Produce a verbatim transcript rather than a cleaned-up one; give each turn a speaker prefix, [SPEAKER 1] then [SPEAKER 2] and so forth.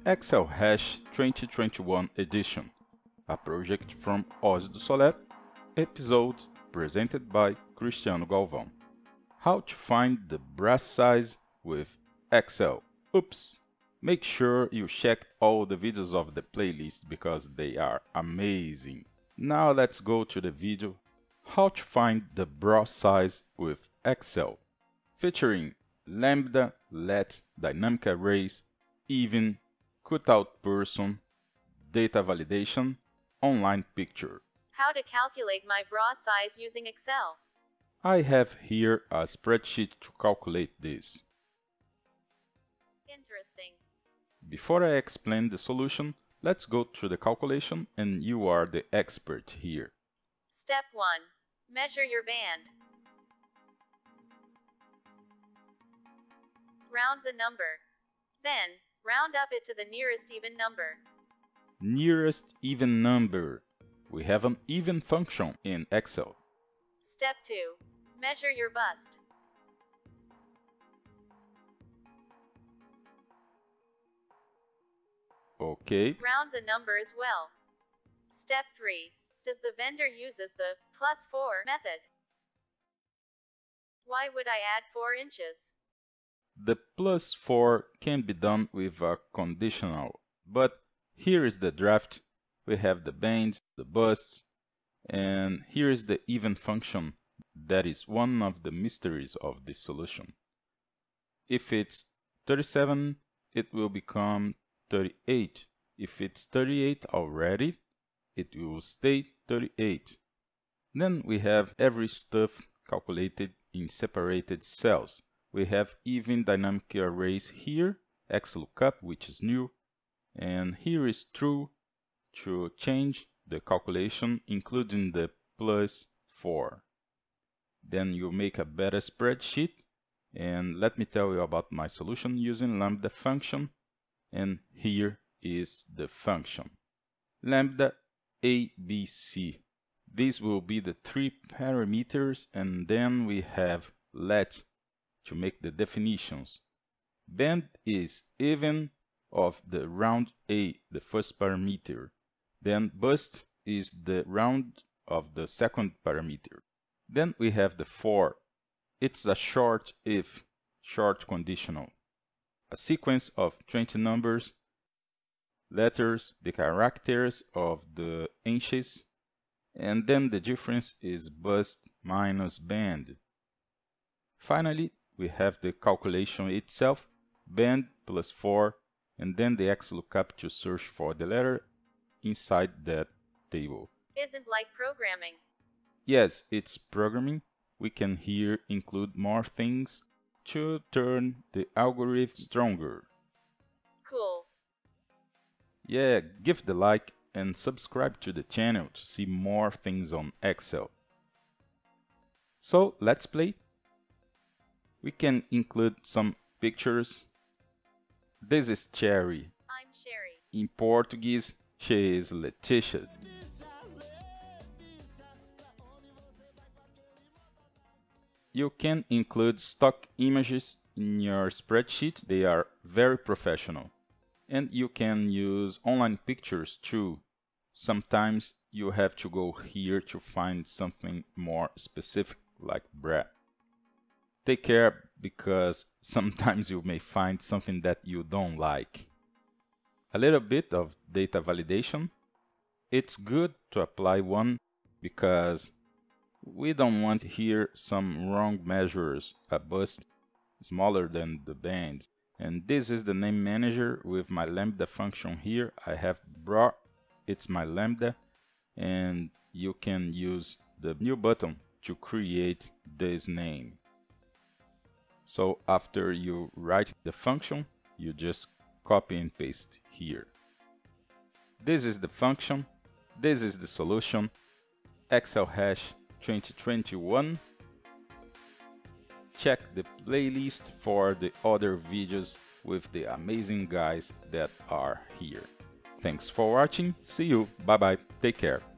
[SPEAKER 1] Excel Hash twenty twenty-one edition, a project from Ozzy do Soler, episode presented by Cristiano Galvão. How to find the brush size with Excel. Oops! Make sure you check all the videos of the playlist because they are amazing. Now let's go to the video How to find the brush size with Excel, featuring Lambda, Let, Dynamic Arrays, Even, Cutout Person, Data Validation, Online Picture.
[SPEAKER 2] How to calculate my brush size using Excel.
[SPEAKER 1] I have here a spreadsheet to calculate this.
[SPEAKER 2] Interesting.
[SPEAKER 1] Before I explain the solution, let's go through the calculation and you are the expert here.
[SPEAKER 2] Step one. Measure your band. Round the number. Then, round up it to the nearest even number.
[SPEAKER 1] Nearest even number. We have an even function in Excel.
[SPEAKER 2] Step two. Measure your bust.
[SPEAKER 1] Okay.
[SPEAKER 2] Round the number as well. Step three. Does the vendor uses the plus four method? Why would I add four inches?
[SPEAKER 1] The plus four can be done with a conditional, but here is the draft. We have the band, the bust, and here is the even function. That is one of the mysteries of this solution. If it's thirty-seven, it will become thirty-eight. If it's thirty-eight already, it will stay thirty-eight. Then we have every stuff calculated in separated cells. We have even dynamic arrays here, X lookup, which is new, and here is true to change the calculation, including the plus four. Then you make a better spreadsheet, and let me tell you about my solution using Lambda function, and here is the function. Lambda A B C. These will be the three parameters, and then we have let to make the definitions. Band is even of the round A, the first parameter. Then bust is the round of the second parameter. Then we have the for. It's a short if, short conditional. A sequence of twenty numbers, letters, the characters of the inches, and then the difference is bust minus band. Finally, we have the calculation itself, band plus four, and then the X lookup to search for the letter inside that table.
[SPEAKER 2] Isn't like programming.
[SPEAKER 1] Yes, it's programming. We can here include more things to turn the algorithm stronger.
[SPEAKER 2] Cool.
[SPEAKER 1] Yeah, give the like and subscribe to the channel to see more things on Excel. So let's play. We can include some pictures. This is Cherry.
[SPEAKER 2] I'm Sherry.
[SPEAKER 1] In Portuguese, she is Leticia. You can include stock images in your spreadsheet. They are very professional. And you can use online pictures too. Sometimes you have to go here to find something more specific like bread. Take care because sometimes you may find something that you don't like. A little bit of data validation. It's good to apply one because we don't want here some wrong measures, a bust smaller than the band. And this is the name manager with my Lambda function here. I have brought, it's my Lambda, and you can use the new button to create this name. So after you write the function, you just copy and paste here. This is the function. This is the solution. Excel Hash twenty twenty-one. Check the playlist for the other videos with the amazing guys that are here. Thanks for watching. See you. Bye bye. Take care.